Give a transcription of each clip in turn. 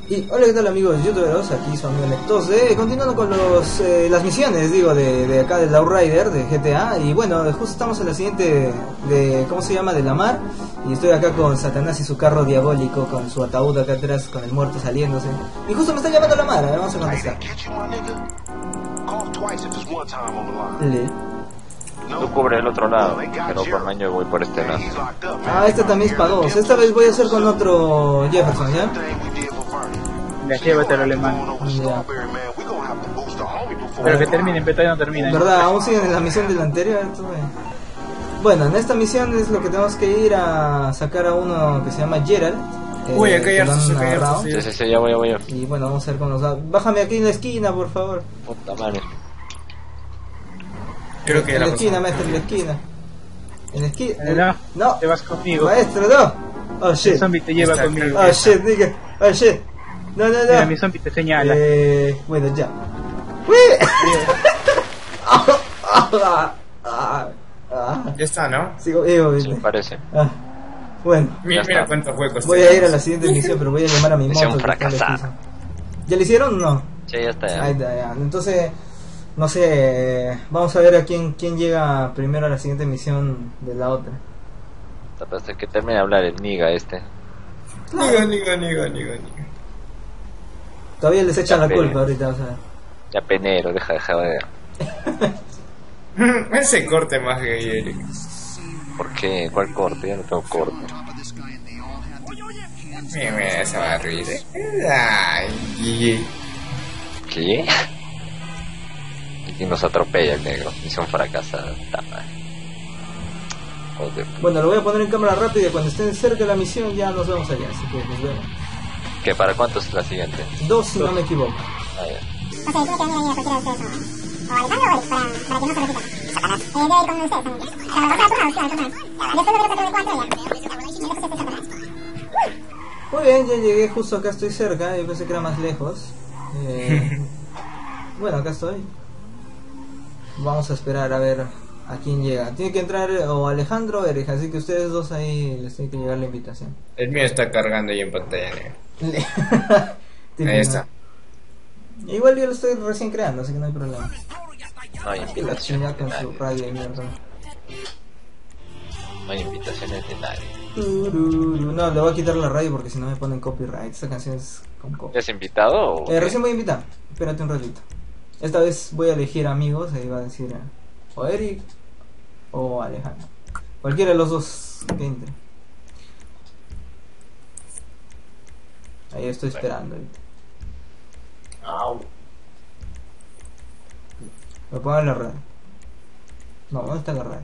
Y hola, ¿qué tal amigos youtuberos? Aquí su amigo Nectos continuando con las misiones, digo, de acá del Outrider, de GTA. Y bueno, justo estamos en la siguiente de, ¿cómo se llama? De la mar. Y estoy acá con Satanás y su carro diabólico, con su ataúd acá atrás, con el muerto saliéndose. Y justo me está llamando la mar, a ver, vamos a contestar. Tú cubres el otro lado, pero por mañana voy por este lado. Ah, esta también es para dos. Esta vez voy a hacer con otro Jefferson, ¿ya? Ya llévate al alemán. Ya. Pero que termine, pero todavía no termina. ¿Verdad? Aún siguen en la misión de la anterior. Bueno, en esta misión es lo que tenemos que ir a sacar a uno que se llama Gerald. Uy, acá hay hartos, Sí, ya voy. Y bueno, vamos a ver cómo nos va. Bájame aquí en la esquina, por favor. Puta madre. Creo que en la esquina, maestro, en la esquina. En la esquina. No, te vas conmigo. Maestro, no. Oh shit. El zombie te lleva conmigo. Oh shit, nigga. Oh shit. No. Mira, mi zombie te señala. Bueno, ya. Ya está, ¿no? Sigo vivo, Sí, parece. Bueno. Mira cuántos huecos. Voy a ir a la siguiente misión, pero voy a llamar a mi Misión moto. fracasada. ¿Ya le hicieron o no? Sí, ya está. Ahí está, ya. Entonces, no sé, vamos a ver a quién llega primero a la siguiente misión de la otra. Hasta que termine de hablar el niga este. Niga. Todavía les echan la Ya, culpa ahorita, o sea. Ya penero, deja de joder. Ese corte más gay, Eric. ¿Por qué? ¿Cuál corte? Ya no tengo corte. Mira esa barrita. Ay, ¿Qué? Y nos atropella el negro. Misión fracasada. Joder. Bueno, lo voy a poner en cámara rápida y cuando estén cerca de la misión ya nos vemos allá, así que nos vemos. ¿Qué? ¿Para cuánto es la siguiente? 2 si no me equivoco. Ah, ya. O sea, yo tengo que venir a cualquiera de ustedes, ¿no? O Alejandro o Eric, para que no se repita. Satanás. Debe ir con ustedes también. O sea, vas a turnar. Después me voy a 4 ya. Muy bien, ya llegué, justo acá estoy cerca, yo pensé que era más lejos. Bueno, acá estoy. Vamos a esperar a ver a quién llega. Tiene que entrar o Alejandro o Eric, así que ustedes dos ahí les tiene que llegar la invitación. el mío está cargando ahí en pantalla negra. Ahí está. Igual yo lo estoy recién creando, así que no hay problema. No hay Y la invitaciones chingada de con su nadie. radio y mierda. No hay invitaciones de nadie. No, le voy a quitar la radio porque si no me ponen copyright. Esta canción es con ¿Ya copyright. has invitado o qué? Recién voy a invitar. Espérate un ratito. Esta vez voy a elegir amigos. Ahí va a decir o Eric o Alejandro. Cualquiera de los dos que entre. Ahí estoy esperando ahorita. Au. Me pongo en la radio. No, ¿dónde está la radio?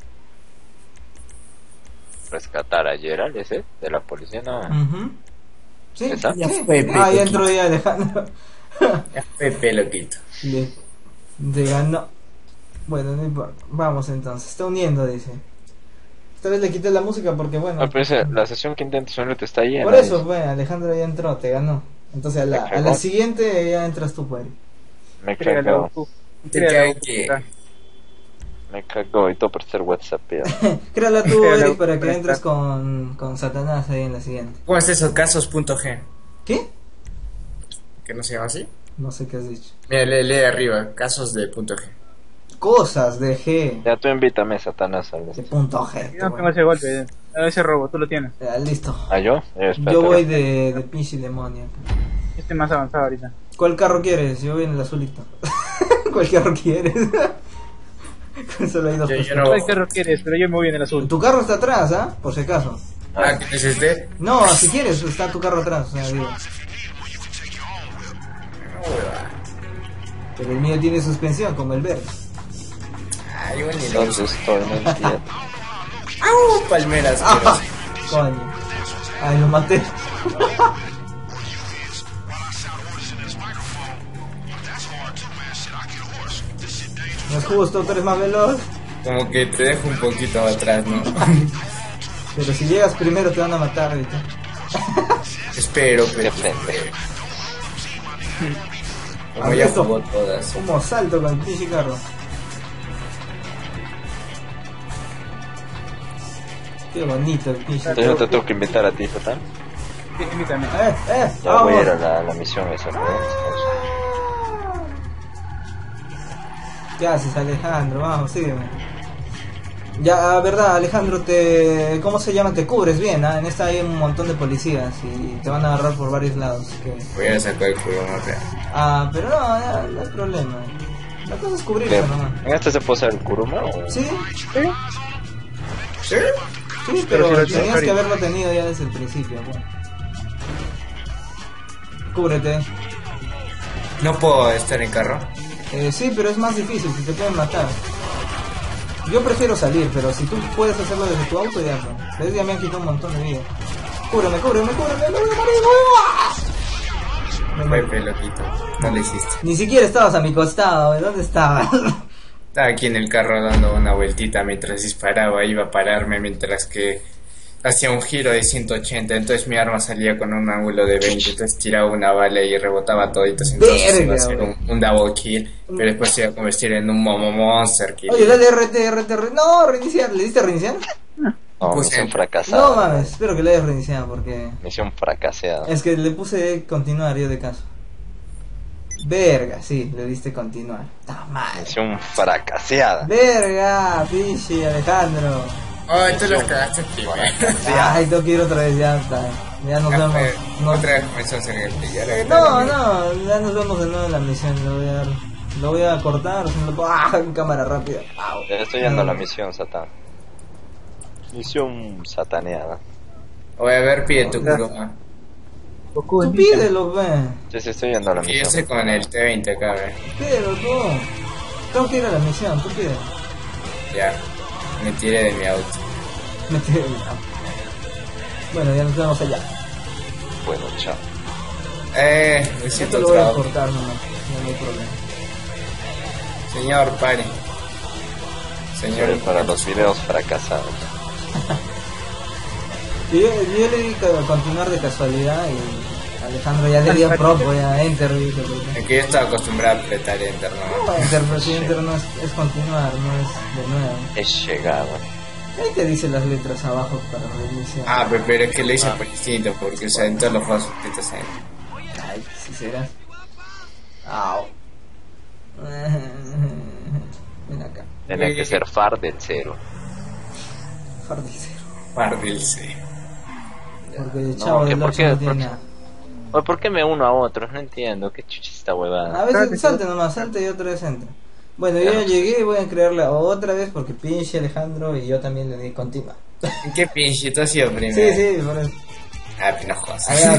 Rescatar a Gerald ese de la policía, no. Sí, ¿Esa? Ya sí. fue, Ah, ya Pepe. entró ya Alejandro. Ya Pepe loquito. Le ganó. Bueno, no importa. Vamos entonces. Está uniendo, dice. Esta vez le quité la música porque bueno. No, pero la sesión que intentas unir te está llena. Por eso, bueno, Alejandro ya entró, te ganó. Entonces a la cagó. siguiente ya entras tú, pues. Me Créalo, cagó. tú. Te Créalo, cae puta. Me cagó y todo por ser WhatsApp. Créala tú, Créalo, Eric, para que para entres estar. con Satanás ahí en la siguiente. ¿Cómo es eso? Casos.g. ¿Qué? ¿Que no se llama así? No sé qué has dicho. Mira, lee arriba. Casos de punto G. Cosas de G. Ya tú invítame, Satanás. De punto G. Yo no tengo ese golpe, ese robo, tú lo tienes. Listo. ¿Ah, yo? Yo voy de pinche demonio. Este más avanzado ahorita. ¿Cuál carro quieres? Yo voy en el azulito. ¿Cuál carro quieres? Solo hay dos Yo personas. no. ¿Cuál carro quieres? Pero yo me voy en el azul. Tu carro está atrás, ¿ah? Por si acaso. Ah, ¿qué es este? No, si quieres, está tu carro atrás. O sea, digo. Pero el mío tiene suspensión, como el verde. Ay, bueno, ni lo Entonces todo no entiendo. ¡Au! Palmeras, ¡Ah! Coño. Ay, lo maté. No es justo, tú eres más veloz. como que te dejo un poquito atrás, ¿no? Pero si llegas primero te van a matar ahorita. Espero, Qué pero pendejo. como ya Esto. jugó todas. Como salto con el pinche carro. Qué bonito el pinche. Entonces no te tengo que invitar a ti, Satán. Invítame. Ya voy a ir a vamos. la misión esa, ¿no? ¿Qué haces, Alejandro? Vamos, sígueme. Ya, verdad, Alejandro, ¿cómo se llama? Te cubres bien, ¿ah? En esta hay un montón de policías y te van a agarrar por varios lados. Que... Voy a sacar el Kuruma, pero... pero no, ya, no hay problema. La cosa es cubrirse ¿Qué? nomás. ¿En este se puede usar el Kuruma o...? Sí, ¿Sí? sí, pero Pero si lo tenías tienes que haberlo tenido ya desde el principio. Bueno. Cúbrete. No puedo estar en carro. Sí, pero es más difícil, si te pueden matar. Yo prefiero salir, pero si tú puedes hacerlo desde tu auto, ya no. ¿Ves? Ya me han quitado un montón de vida. Cúbreme, no me muero. Pepe, loquito. No lo hiciste. Ni siquiera estabas a mi costado, ¿de dónde estabas? Estaba aquí en el carro dando una vueltita mientras disparaba. Iba a pararme mientras que hacía un giro de 180. Entonces mi arma salía con un ángulo de 20. Entonces tiraba una bala y rebotaba toditos. Entonces iba a ser un double kill. Pero después se iba a convertir en un monster kill. Oye, dale RT. No, reiniciar. ¿Le diste reiniciar? No, Puse- misión fracasada. No mames, espero que le hayas reiniciado porque... Misión fracasada. Es que le puse continuar yo de caso. Verga, sí, le diste continuar. Está mal. Misión fracasada. Verga, pichi, Alejandro. Ay, tú los cagaste primero. Ay, tengo que ir otra vez, ya está. Ya nos vemos. No, Otra vez comenzó a hacer el pillar. ya nos vemos de nuevo en la misión. Lo voy a cortar, si no lo puedo. En cámara rápida. Au. Ya estoy yendo a la misión, Satán. Misión sataneada. Voy a ver, pide tu Kuruma. Goku, Tú invítame. pídelo, ve. Sí, estoy yendo a la Y yo misión. estoy con el T20 acá, ve. Pídelo tú. Tengo que ir a la misión, tú pídelo. Ya. Me tiré de mi auto. Bueno, ya nos vemos allá. Bueno, chao. Me Esto siento lo voy a trabado. cortar nomás, no hay problema. Señor, pare. Señor, Pero para los videos fracasados. Yo le di continuar de casualidad y Alejandro ya le dio propo, ya enter. Dice, porque... es que yo estaba acostumbrado a apretar enter, ¿no? No, enter, pero si enter no es continuar, no es de nuevo. Es llegado. Ahí te dice las letras abajo para reiniciar. Ah, pero es que lo hice por distinto, porque o sea, en todos los juegos suscritos en... Ay, si será. Au. Ven acá. Tiene que ser far del cero. Fardicero. Pardilce. Porque el chavo ¿qué? del ¿Por 8 qué? no tiene ¿Por qué? nada. Oye, ¿por qué me uno a otros? No entiendo. ¿Qué chucha esta huevada? A veces salte nomás, salte y otra vez entra. Bueno, yo ya llegué y voy a crearla otra vez porque pinche Alejandro y yo también le di continua. ¿En qué pinche? ¿Tú has sido primero? Sí, por eso. Ah, pero no jodas. Allá.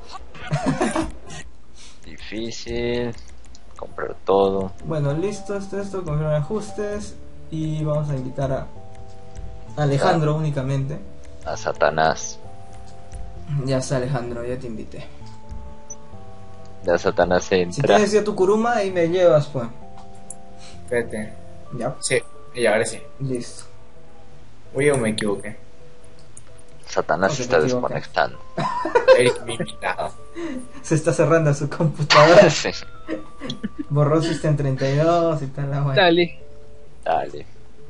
Difícil. Comprar todo. Bueno, listo, esto, confirmar ajustes y vamos a invitar a Alejandro únicamente. A Satanás. Ya está, Alejandro, ya te invité. Ya Satanás Si entra. tienes ya tu Kuruma, ahí me llevas, pues. Espérate. Ya, Sí, y ahora sí. listo. Uy, yo me equivoqué. Satanás No se te está equivocas. desconectando. Eric, mi invitado. Se está cerrando su computadora. Sí. Borró System 32 y tal la wea. Dale. Dale.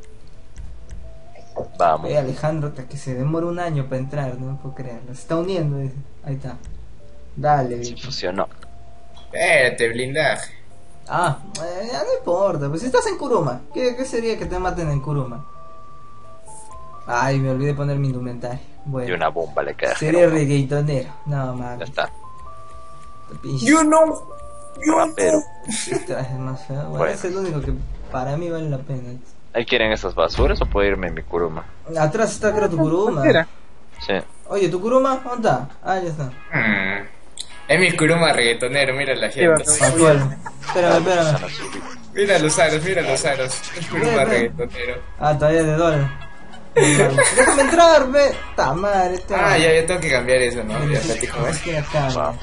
Vamos. Alejandro, hasta que se demora un año para entrar, no puedo creerlo. Se está uniendo, dice. Ahí está. Dale, Se bicho. fusionó. Espérate, blindaje. Ya no importa, pues si estás en Kuruma, ¿qué sería que te maten en Kuruma? Ay, me olvidé poner mi indumentaria. Y Bueno, una bomba le queda. sería Jerónimo. reggaetonero. No, Ya mames. está. You know. Rapero. Es más feo. Bueno, Bueno. es el único que para mí vale la pena. ¿Ahí quieren esas basuras o puedo irme en mi Kuruma? Atrás está, creo, tu Kuruma. Espera. Sí. Oye, ¿tu Kuruma? ¿Dónde está? Ah, ya está. Es mi Kuruma reggaetonero, mira la Sí, va, gente. Actual. Espérame. Mira los aros, mira los aros. El Kuruma Ve. reggaetonero. Ah, todavía de dólar. Déjame entrar, ve. Ta madre, Ya tengo que cambiar eso, ¿no? Ya platico, Es ¿eh? que acá. Vamos.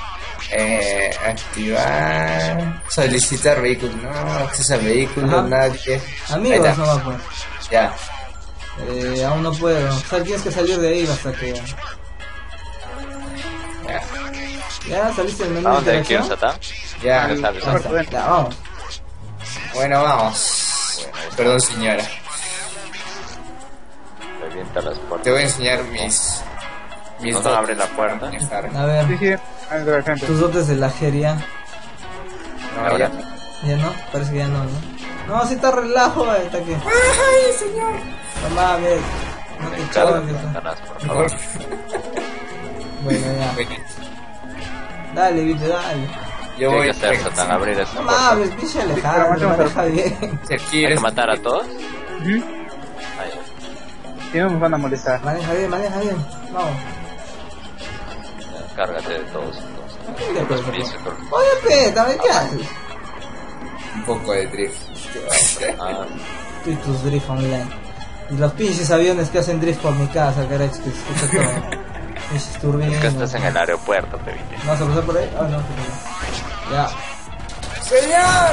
Activar. Solicitar vehículo, no. Acceso a vehículo, Ajá. nadie. Ahí Amigos, está. nomás pues. Ya. Aún no puedo. O sea, tienes que salir de ahí hasta que. Ya. ¿Ya saliste del menú ¿A de dónde quiero interacción? Satán? Ya. ¿Dónde sale Ahí Satán? está. Ya, vamos. Bueno, vamos. Perdón, señora. Revienta las Te puertas. voy a enseñar mis Mis No dotes abre la puerta. para manejar. A Sí, ver, sí, ando al frente. tus dotes de la jeria. No, ya. Ya no, parece que ya no, ¿no? No, si está relajo, está que. ¡Ay, señor! No mames. No te chavas, que está. Ventanas, por favor. Bueno, ya. Bueno, Dale, viste, dale. yo ¿Qué hay voy que hacer, Satan? Abrir esa No puerta. mames, pinche Alejandro, maneja bien. Si ¿Hay quieres que matar a todos? Ujú. Ahí. Si no me van a molestar. Maneja bien, vamos. Ya, cárgate de todos entonces. ¿Qué Los cosa? pies, por- Oye, pe, también, ¿qué haces? un poco de drift. Ah, Tú y tus drift online. Y los pinches aviones que hacen drift por mi casa, carajo, que escucha todo. Pinches turbinas. es que estás en el aeropuerto, te viste. ¿Vamos a cruzar por ahí? Ah, no, por ahí. Ya. ¡Señor!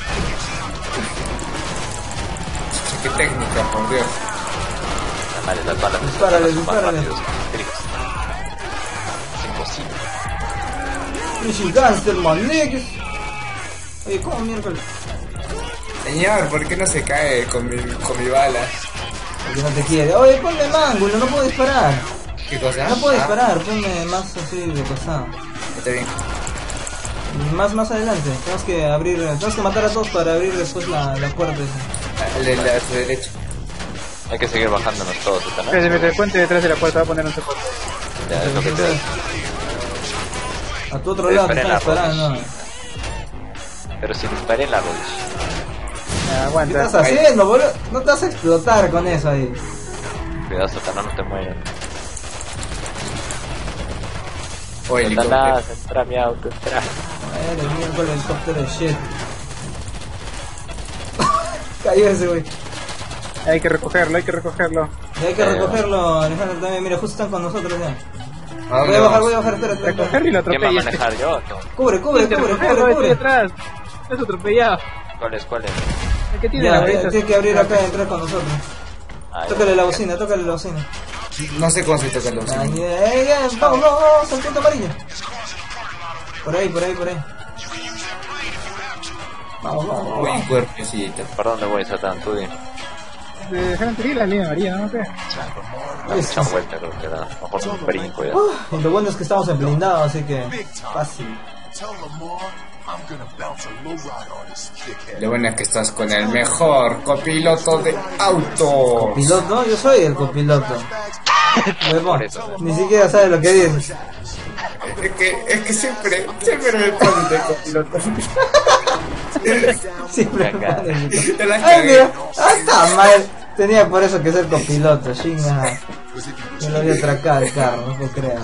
¡Qué técnica, por Dios! Dale, las balas. Dispárale, son más dispárale. rápidos que los tiros. Es imposible. Pinches gangster, maneques. Oye, ¿cómo miércoles? Señor, ¿por qué no se cae con mi bala? Porque no te quiere. Oye, ponme ángulo, no puedo disparar. ¿Qué cosa? No puedo disparar, ponme más así de costado. Está bien. Y más adelante. Tenemos que matar a todos para abrir después la puerta esa. El de la, a su derecha. Hay que seguir bajándonos todos, Satan. Se mete el puente detrás de la puerta, va a poner un soporte. Ya, es lo que te da. A tu otro lado te están esperando. Pero si disparé en la rodilla. Ya, ¿Qué aguanta. estás haciendo, boludo? No te vas a explotar con eso ahí. Cuidado, Satanás, no te mueres. O helicóptero. Satanás, entra a mi auto, entra. El miércoles helicóptero de shit. Cayó ese güey. Hay que recogerlo, hay que recogerlo. Y hay que recogerlo, Alejandro también. Mira, justo están con nosotros ya. ¿A dónde Voy a vamos? bajar, espera. Recogerlo y lo ¿Quién va a atropella. manejar yo? No. Cubre. Estoy atrás. Es atropellado. ¿Cuál es? El que tiene Ya, la varita. tiene que abrir acá y entrar con nosotros. Ah, ya. Tócale la bocina. No sé cómo se toca la bocina. Vamos, al punto amarillo. Por ahí. Vamos. Buen cuerpecito. ¿Por dónde voy, Satán? Tú dime. Dejaron tirar la línea amarilla, no sé. Dame mucha vuelta, creo que da. Mejor un brinco ya. Y lo bueno es que estamos en blindado, así que fácil. Lo bueno es que estás con el mejor copiloto de auto. ¿Piloto? Yo soy el copiloto. Huevón, Por eso. ni siquiera sabe lo que dices. Es que siempre me ponen de copiloto. Siempre me Cagada. pones. Te la Ay, cagué. mira, está mal. Tenía por eso que ser copiloto, chinga. Me lo había atracado el carro, no puedo creer.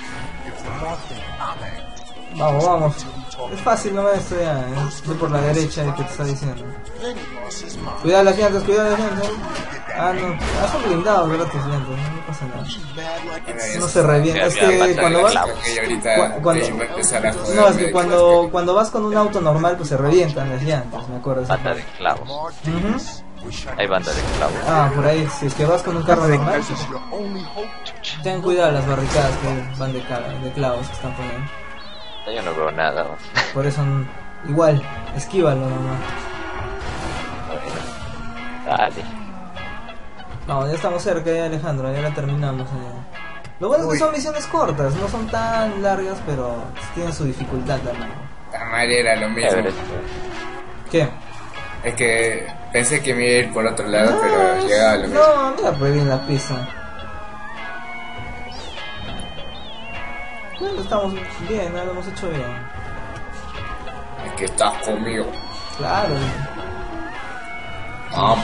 Vamos. Es fácil nomás esto ya, voy por la derecha que te está diciendo. Cuidado las llantas. Ah, no, son blindados, ¿verdad? Tus llantas, no pasa nada. No se revienta, es que cuando vas... Y ahorita cuando- va a empezar a joder. No, es que cuando vas con un auto normal pues se revientan las llantas, me acuerdo. Banda de clavos. Ujú. Hay banda de clavos. Ah, por ahí, si es que vas con un carro normal, ten cuidado las barricadas que van de clavos que están poniendo. Yo no veo nada. Por eso, igual, esquívalo nomás. Dale. No, ya estamos cerca ya, Alejandro, ya la terminamos. Lo bueno es que son misiones cortas, no son tan largas, pero tienen su dificultad también. La madre era lo mismo. Chévere. ¿Qué? Es que pensé que me iba a ir por otro lado, pero llegaba a lo mismo. No, mira pues bien la pista. Bueno, estamos bien, lo hemos hecho bien. Es que estás conmigo. Claro. Ah.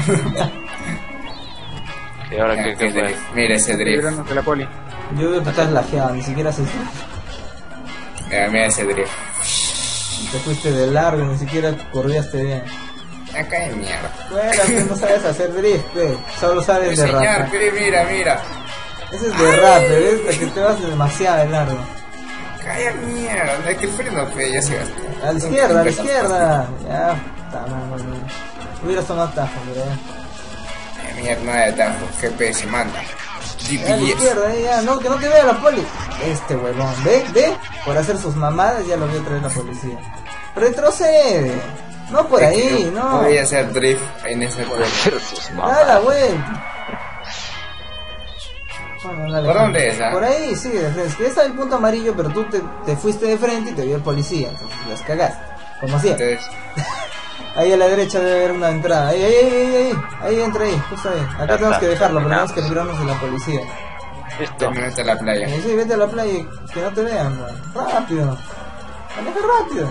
¿Y ahora qué fue? Mira ese drift. Librándonos de la poli. Yo veo que estás lajeado, ni siquiera haces... Mira ese drift. Te fuiste de largo, ni siquiera corriaste bien. Acá de mierda. Bueno, tú no sabes hacer drift, solo sabes de Señor, rap. mira. Ese es de rap, ¿ves? La que te vas demasiado de largo. Calla mierda, es que el freno ya se gastó. A la izquierda. Ya, está mal. Hubieras tomado tajo, mira. Mierda, nada de atajo. GPS manda. A la GPS. izquierda, ya, no, que no te vea la poli. Este huevón, ve, por hacer sus mamadas ya lo vio traer la policía. Retrocede, no por ahí, no. Voy a hacer drift en ese pueblo. Hacer sus Da la mamás. vuelta. Bueno, dale, ¿Por Juan. dónde es, ah? Por ahí, sí, de frente. Es que está el punto amarillo, pero tú te fuiste de frente y te vio el policía. Entonces las cagaste. Como siempre. Entonces, Ahí a la derecha debe haber una entrada. Ahí entra ahí, justo ahí. Acá Ya tenemos está, que dejarlo, pero tenemos terminamos. que librarnos de la policía. Listo. te meto a la playa. Sí, vete a la playa y que no te vean, man. Rápido. Maneja rápido.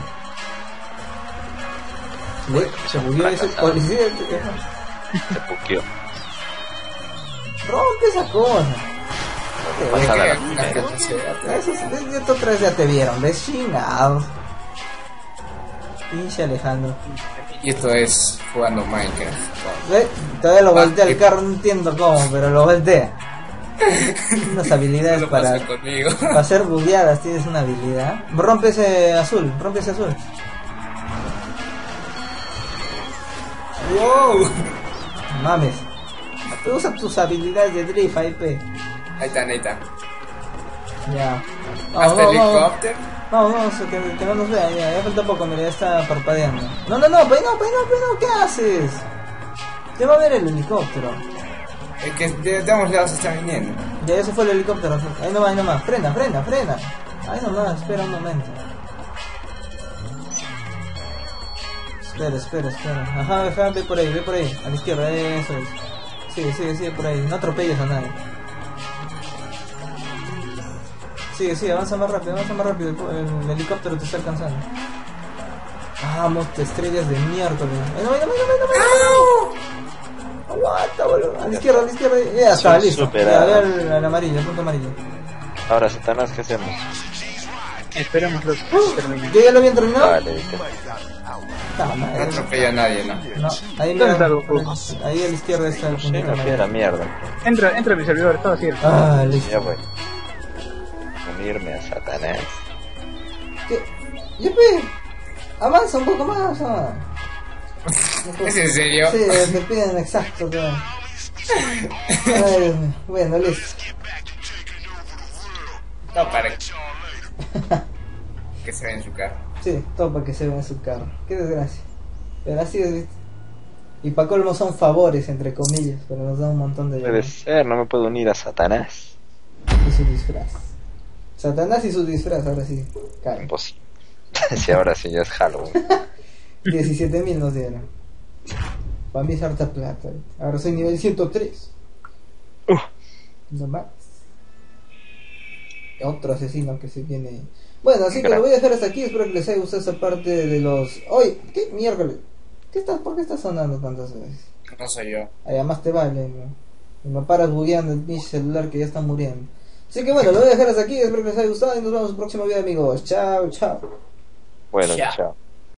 Se bugueó ese policía. Se puqueó. Rompe esa cosa. Pasada la Una primera. capacidad. Esto otra vez ya te vieron, ves chingados. Pinche Alejandro. Y esto es jugando Minecraft. ¿Ve? Todavía lo voltea el carro, no entiendo cómo, pero lo voltea. Unas habilidades Lo para pasa conmigo. hacer bugueadas, tienes una habilidad. Rompe ese azul, rompe ese azul. ¡Wow! Mames. Usa tus habilidades de drift, ahí pe. Ahí está, ahí está. Ya. Hasta helicóptero. Vamos, que no nos vean, ya falta poco, mira, ya está parpadeando. No, pues no, ¿qué haces? Te va a ver el helicóptero. Es que de ambos lados se está viniendo. Ya, eso fue el helicóptero. Ahí nomás, frena. Ahí nomás, espera un momento. Espera. Ajá, ve por ahí, a la izquierda, eso es. Sigue por ahí, no atropelles a nadie. Sigue, avanza más rápido, el helicóptero te está alcanzando. Vamos, te estrellas de miércoles. No. Aguanta, boludo. A la izquierda, ya está, listo. Superado. Ya, ve al amarillo, el punto amarillo. Ahora, Satanás, ¿qué hacemos? Esperemos los terminen. ¿Yo ya lo habían terminado? Vale, ¿viste? Ah, No madre. atropella a nadie, ¿no? No, ahí ¿Dónde mira, está Goku? ahí a la izquierda está el Sí, puntito una piedra, amarillo. mierda. Entra a mi servidor, todo cierto. Ah, Ya listo. voy. Unirme a Satanás. ¿Qué? Yepe, avanza un poco más. Ah. ¿Es en serio? Sí, me piden exacto. Todo. Ay, Dios mío. Bueno, listo. No, para que se ve en su carro. Sí, todo para que se vea en su carro. Qué desgracia. Pero así es, ¿viste? Y para colmo son favores, entre comillas, pero nos da un montón de... Puede ser, no me puedo unir a Satanás. Y su disfraz. Satanás y su disfraz, ahora sí. Cae. Imposible. Si ahora sí ya es Halloween. 17.000 nos dieron. Para mí es harta plata. Ahora soy nivel 103. No más. Otro asesino que se viene. Bueno, así que lo voy a dejar hasta aquí. Espero que les haya gustado esa parte de los... ¡Oye! ¿Qué miércoles? ¿Por qué estás sonando tantas veces? No soy yo. Además te vale, ¿no? Y me paras bugueando el pinche celular que ya está muriendo. Así que bueno, lo voy a dejar hasta aquí. Espero que les haya gustado y nos vemos en el próximo video, amigos. Chao. Bueno, Ya. chao.